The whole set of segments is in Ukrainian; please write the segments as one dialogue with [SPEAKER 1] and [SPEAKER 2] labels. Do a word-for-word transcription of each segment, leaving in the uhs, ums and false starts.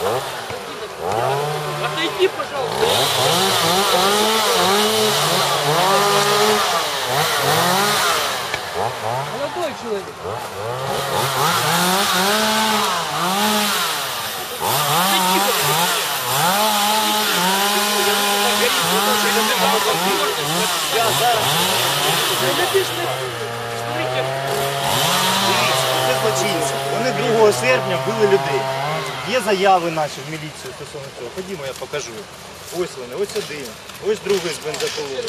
[SPEAKER 1] Отойди, пожалуйста. Молодой человек.
[SPEAKER 2] Це злочинці. Вони другого серпня били людей. Є заяви наші в міліцію стосовно цього. Ходімо, я покажу. Ось вони, ось один, ось другий з бензоколони.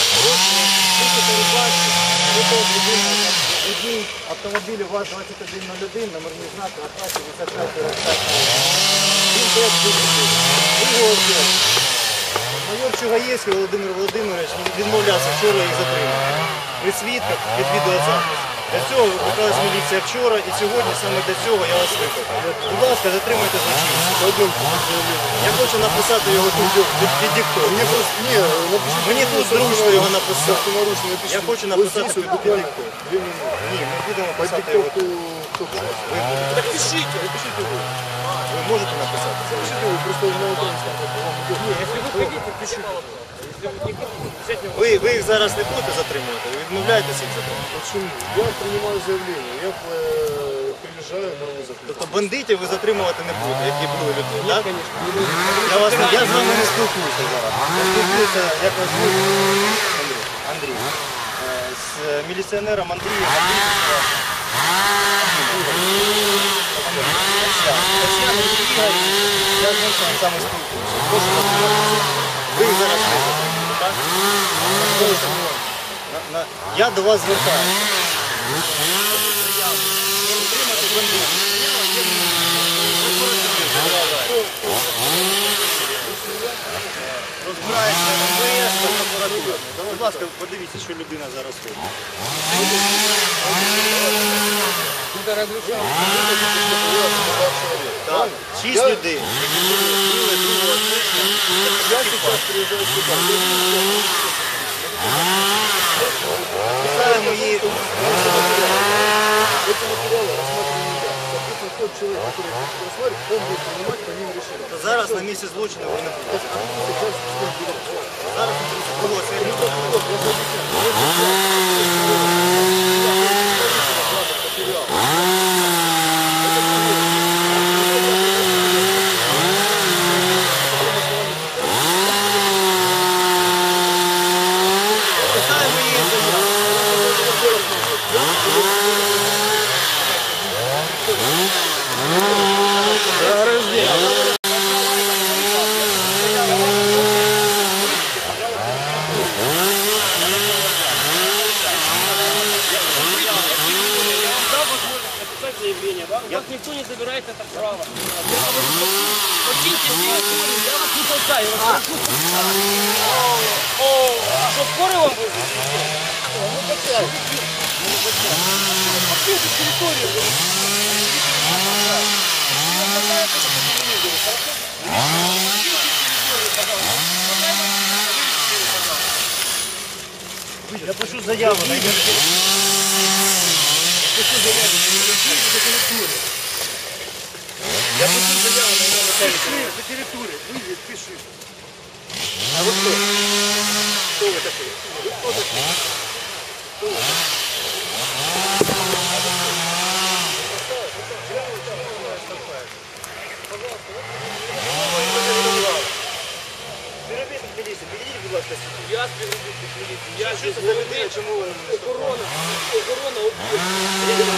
[SPEAKER 2] Водій автомобілі ВАЗ двадцять один нуль один, номерні знаки, АК шістдесят п'ять сорок п'ять. Він теж випустив. Другого серпня. Майор Чугаєвський Володимир Володимирович відмовлявся вчора їх затримати. При свідках під відеозапис. Для цього викликалась міліція вчора і сьогодні саме для цього я вас викликав. Будь ласка, затримайте злочинця. Я хочу написати його тут під, під диктовку. Мені тут зручно його написати. Я хочу написати під диктовку. Ні, ми будемо писати його тут.
[SPEAKER 1] Так пишите, напишите вы.
[SPEAKER 2] Ви можете написати?
[SPEAKER 1] Напишите вы, просто на украинском. Нет, если вы хотите, пишите. Если вы не хотите, взять его.
[SPEAKER 2] Ви, ви їх зараз не будете затримувати? Ви відмовляєтеся їх затримувати?
[SPEAKER 3] Почему? Я принимаю заявление, я э, приезжаю на вызов.
[SPEAKER 2] Тобто бандитів ви затримувати не будете, які були людей, так?
[SPEAKER 1] Конечно.
[SPEAKER 2] Я, вас, не- я з вами не спілкуюся зараз. Я спілкуюся, як вас звуть? Андрій. Андрій. Е, З міліціонером Андрієм. Я з ним саме спілкуюся. Прошу затримати. Ви їх зараз не затримуєте, так? На- на- Я до вас звертаюся. Затримати бандитів. Розбирається ем ве ес, прокуратура. Будь ласка, подивіться, що людина зараз робить. Так, шість людей.
[SPEAKER 3] Я сейчас приезжаю сюда.
[SPEAKER 2] Писали мої...
[SPEAKER 3] Эти материалы рассматриваю не я. Соответственно, тот человек, который их рассматривает, он будет принимать по ним решение.
[SPEAKER 2] Зараз на місці злочину ви не будете.
[SPEAKER 3] Сейчас с ним будет.
[SPEAKER 2] Зараз не було сьогодні. Писали мої заяви.
[SPEAKER 1] Вас никто не забирает это право. Покиньте территорию, я вас не толкаю, я вас прошу. Что, скоро вам будет? Ну, почему? Покиньте территорию.
[SPEAKER 2] Я пишу заяву на ім'я. Я пишу заяву на ім'я. Я пишу заяву на ім'я начальника.
[SPEAKER 3] За территорию. Выйди, пиши.
[SPEAKER 2] А ви хто? Хто ви такий? Ви хто такий? Хто ви? Співробітник міліції, підійдіть, будь ласка, сюди.
[SPEAKER 1] Я співробітник міліції, я
[SPEAKER 2] Що
[SPEAKER 1] здесь
[SPEAKER 2] це за людина, чому ви на мене штовхаєте?
[SPEAKER 1] охорона, охорона об'єкту.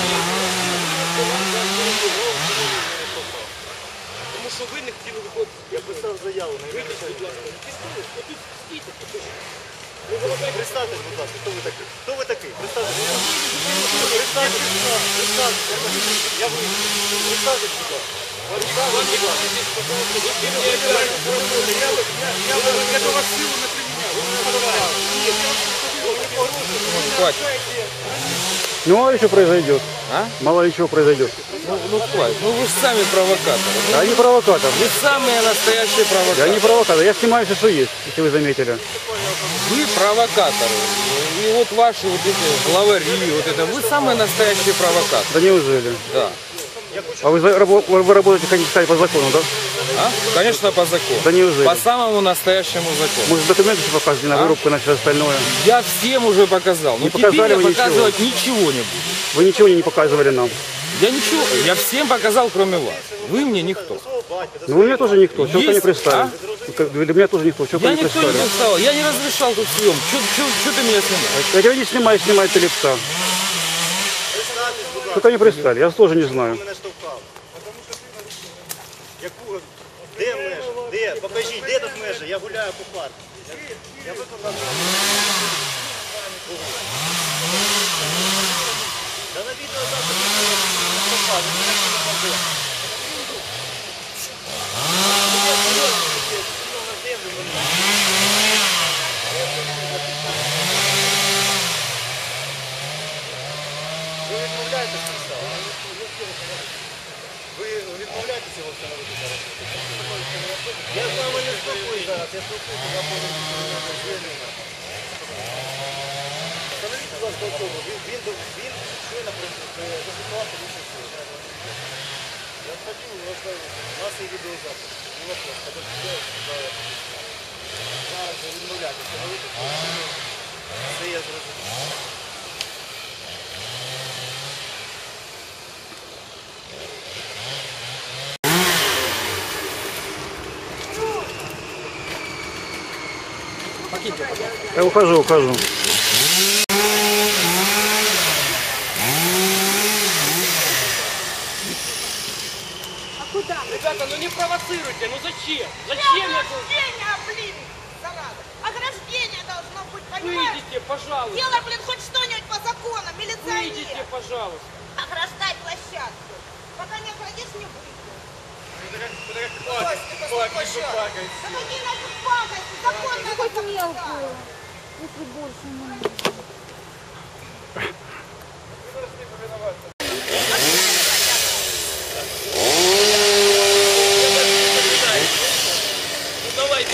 [SPEAKER 1] Тому що ви не хотіли виходити.
[SPEAKER 2] Я писав заяву на ім'я начальника.
[SPEAKER 1] Тут стійте,
[SPEAKER 2] Представтесь, будь ласка, хто ви такий? Хто ви такий? Представтесь. Представтесь, представтесь. Я ви. Представтесь, будь ласка. Представтесь, будь ласка. Я до вас силу не приміняв. Ви мене подавали. Ні, я вас не порушую.
[SPEAKER 4] Ну, мало ли что произойдет.
[SPEAKER 5] А?
[SPEAKER 4] Мало ли чего произойдет.
[SPEAKER 5] Ну, ну, хватит. Ну вы же сами провокаторы.
[SPEAKER 4] Я не провокатор.
[SPEAKER 5] Вы самые настоящие
[SPEAKER 4] Я
[SPEAKER 5] провокаторы.
[SPEAKER 4] не провокатор. Я снимаю все, что есть, если вы заметили.
[SPEAKER 5] Вы провокаторы. И вот ваши вот эти главари, вот это, вы самые настоящие провокаторы.
[SPEAKER 4] Да неужели?
[SPEAKER 5] Да.
[SPEAKER 2] Я хочу
[SPEAKER 4] А вы, за- рабо- вы работаете, хотите сказать, по закону, да?
[SPEAKER 5] А? Конечно, по закону.
[SPEAKER 4] Да неужели?
[SPEAKER 5] По самому настоящему закону.
[SPEAKER 4] Может, документы все показывали на
[SPEAKER 5] А?
[SPEAKER 4] вырубку, на все остальное?
[SPEAKER 5] Я всем уже показал. Но
[SPEAKER 4] Не
[SPEAKER 5] теперь
[SPEAKER 4] показали
[SPEAKER 5] я
[SPEAKER 4] вы ничего?
[SPEAKER 5] показывать ничего не буду.
[SPEAKER 4] Вы ничего не показывали нам.
[SPEAKER 5] Я ничего, я всем показал, кроме вас. Вы мне никто.
[SPEAKER 2] свого батька, до
[SPEAKER 4] Ну, вы мне тоже никто. Чего
[SPEAKER 5] Есть,
[SPEAKER 4] не пристали? Как- Для меня тоже никто. Чего
[SPEAKER 5] Я
[SPEAKER 4] не
[SPEAKER 5] никто не
[SPEAKER 4] пристали?
[SPEAKER 5] писал, я не разрешал тут съем. Что ты меня снимаешь?
[SPEAKER 4] Я говорю, не снимай, снимай Телепса.
[SPEAKER 2] представтесь, будь ласка,
[SPEAKER 4] Только не пристали, я тоже не знаю.
[SPEAKER 2] мене штовхав. Яку? Де межа? Де? Покажіть, де тут межа? Я гуляю по парку. Я виконав. Та на відео завтра показує, мене не могли. На землю мене. Ви відмовляєтесь представити? Ви відмовляєтесь його встановити зараз? Я з вами не спілкуюсь зараз, я спілкуюся за повинною звільнення. Встановіть, будь ласка, особу. Він, він, він щойно зафіксував поліцію сили. Я хотів, у нас є відеозапис. Не вопрос, подождіть, зараз ви відмовляєтесь встановити. Це я зрозумів.
[SPEAKER 4] Я ухожу, ухожу.
[SPEAKER 1] Ребята, ну не провоцируйте, ну зачем? Зачем я тут?
[SPEAKER 6] Ограждение, блин, зараза. Ограждение должно быть, понимаешь?
[SPEAKER 1] Выйдите, пожалуйста.
[SPEAKER 6] Делай, блин, хоть что-нибудь по закону,
[SPEAKER 1] Выйдите,
[SPEAKER 6] милиционер.
[SPEAKER 1] пожалуйста.
[SPEAKER 6] Ограждать площадку. Пока не оградишь, не выйду.
[SPEAKER 2] Пакость, пакость, пакость.
[SPEAKER 6] Да какие нафиг пакости, закон какой-то мелкую.
[SPEAKER 7] Если больше не надо.
[SPEAKER 1] Ну давайте.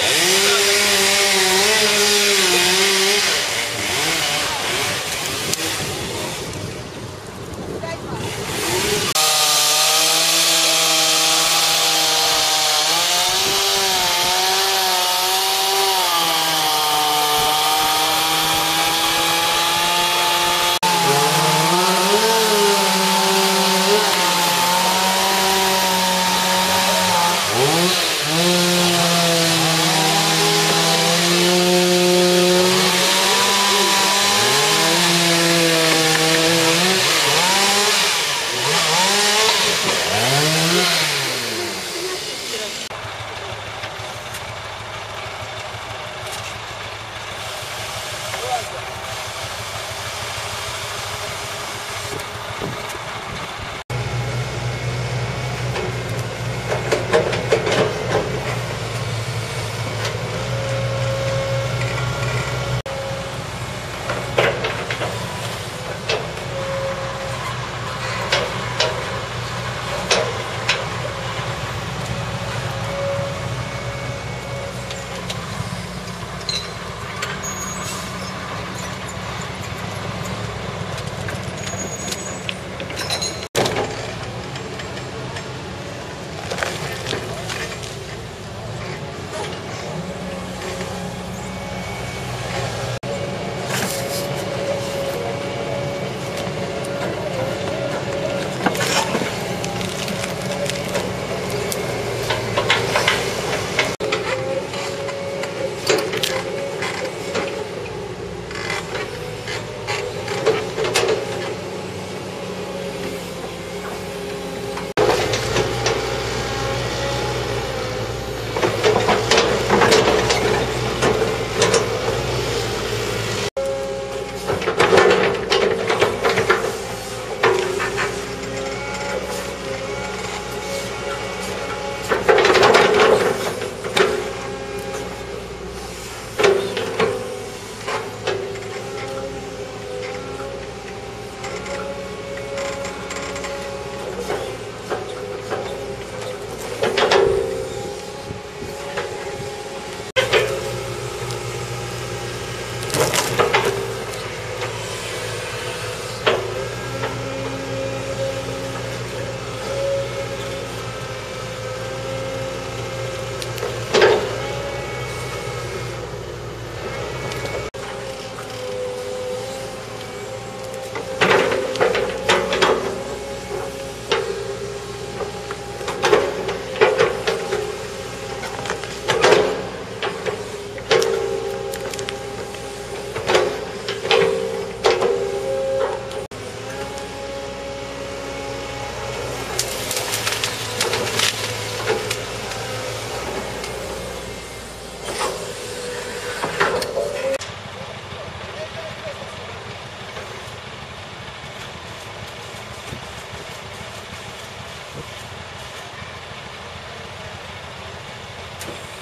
[SPEAKER 2] Дякую.